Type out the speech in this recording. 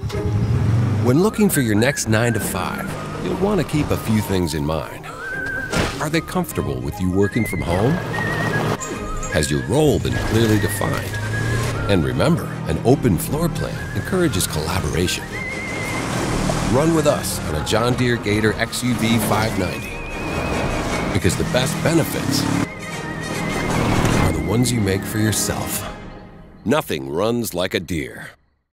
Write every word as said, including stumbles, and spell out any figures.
When looking for your next nine to five, you'll want to keep a few things in mind. Are they comfortable with you working from home? Has your role been clearly defined? And remember, an open floor plan encourages collaboration. Run with us on a John Deere Gator X U V five ninety, because the best benefits are the ones you make for yourself. Nothing runs like a Deere.